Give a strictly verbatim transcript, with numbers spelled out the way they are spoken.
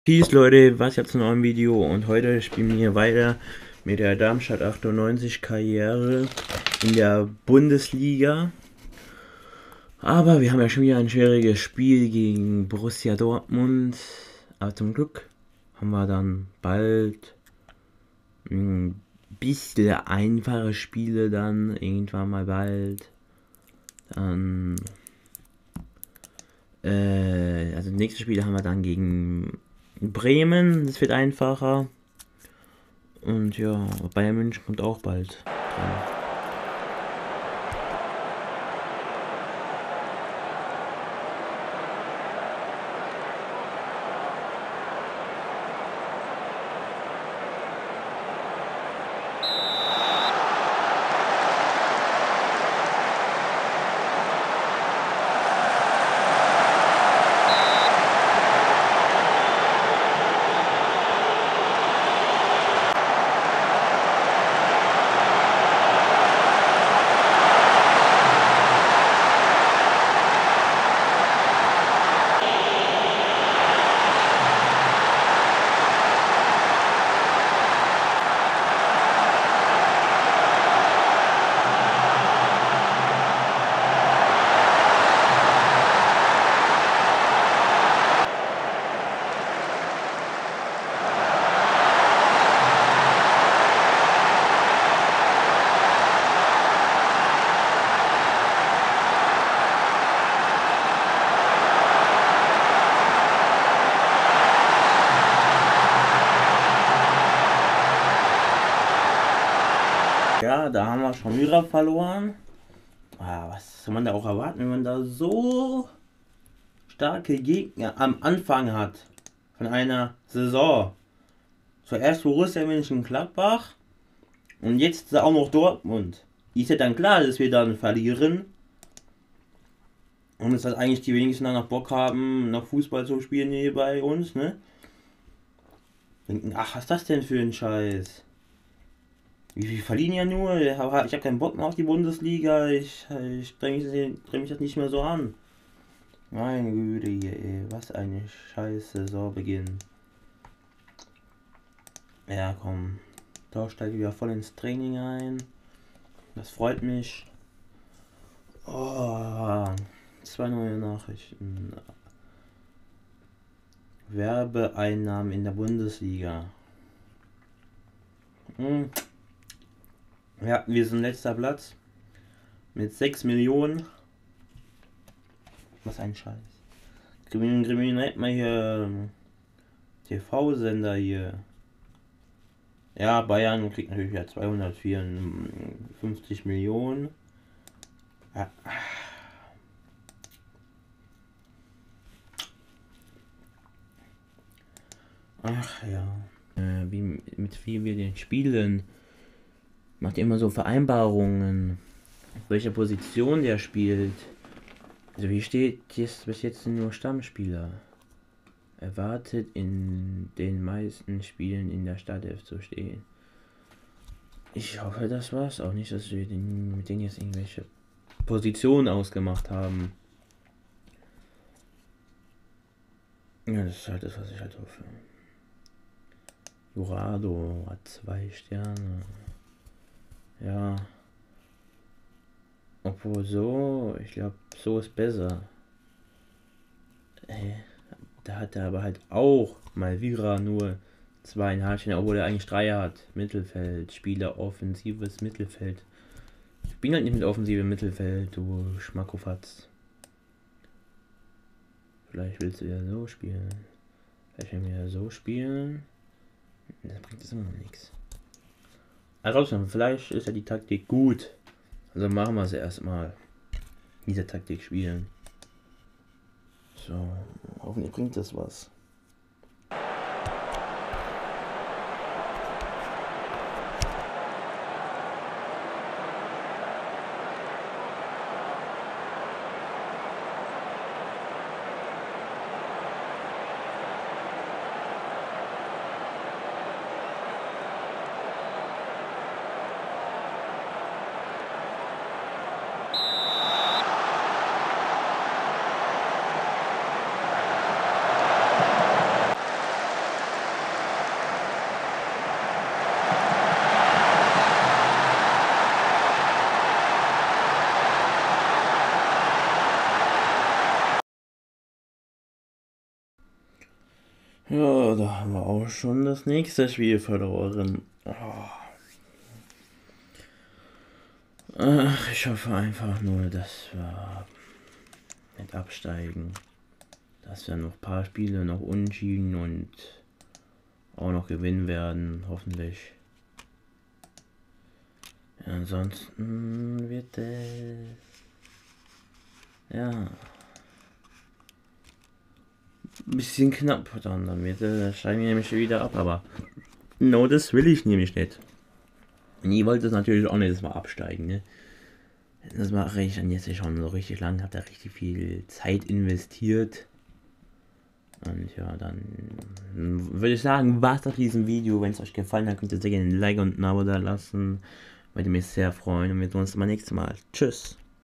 Peace Leute, was jetzt ein neues Video und heute spielen wir hier weiter mit der Darmstadt achtundneunzig Karriere in der Bundesliga. Aber wir haben ja schon wieder ein schwieriges Spiel gegen Borussia Dortmund. Aber zum Glück haben wir dann bald ein bisschen einfache Spiele dann, irgendwann mal bald. Dann, äh, also nächste Spiele haben wir dann gegen Bremen, das wird einfacher. Und ja, Bayern München kommt auch bald dran. Ja, da haben wir schon wieder verloren. Ah, was soll man da auch erwarten, wenn man da so starke Gegner am Anfang hat von einer Saison? Zuerst Borussia Mönchengladbach und jetzt auch noch Dortmund. Ist ja dann klar, dass wir dann verlieren. Und dass das eigentlich die wenigsten dann noch Bock haben, noch Fußball zu spielen hier bei uns, ne? Denken, ach, was ist das denn für ein Scheiß? Wir verlieren ja nur, ich habe keinen Bock mehr auf die Bundesliga, ich, ich dränge mich, dräng mich das nicht mehr so an. Meine Güte, ey, was eine scheiß Saisonbeginn. Ja, komm, da steige ich wieder voll ins Training ein. Das freut mich. Oh, zwei neue Nachrichten. Werbeeinnahmen in der Bundesliga. Hm. Ja, wir sind letzter Platz mit sechs Millionen. Was ein Scheiß. Kriminell mal hier T V-Sender hier. Ja, Bayern kriegt natürlich ja zweihundertvierundfünfzig Millionen. Ja. Ach ja. Äh, wie, mit wie wir den spielen. Macht immer so Vereinbarungen, auf welcher Position der spielt. Also hier steht jetzt bis jetzt nur Stammspieler. Erwartet in den meisten Spielen in der Startelf zu stehen. Ich hoffe, das war's auch nicht, dass wir den, mit denen jetzt irgendwelche Positionen ausgemacht haben. Ja, das ist halt das, was ich halt hoffe. Jurado hat zwei Sterne. Ja. Obwohl so, ich glaube, so ist besser. Äh, da hat er aber halt auch mal wieder nur zweieinhalb Sterne, obwohl er eigentlich drei hat. Mittelfeld, Spieler, offensives Mittelfeld. Ich bin halt nicht mit offensivem Mittelfeld, du Schmackofatz. Vielleicht willst du ja so spielen. Vielleicht wenn wir ja so spielen. Das bringt es immer noch nichts. Also vielleicht ist ja die Taktik gut. Also machen wir es erstmal. Diese Taktik spielen. So, hoffentlich bringt das was. Ja, da haben wir auch schon das nächste Spiel verloren. Oh. Ach, ich hoffe einfach nur, dass wir nicht absteigen. Dass wir noch ein paar Spiele noch unentschieden und auch noch gewinnen werden, hoffentlich. Ja, ansonsten wird es... Ja... ein bisschen knapp dann, dann wird es, steigen wir nämlich wieder ab, aber... No, das will ich nämlich nicht. Und ihr wollt es natürlich auch nicht mal absteigen, ne? Das mache ich dann jetzt schon so richtig lang, habe da richtig viel Zeit investiert. Und ja, dann würde ich sagen, war's auf diesem Video. Wenn es euch gefallen hat, könnt ihr sehr gerne ein Like und ein Abo da lassen. Würde mich sehr freuen und wir sehen uns beim nächsten Mal. Tschüss.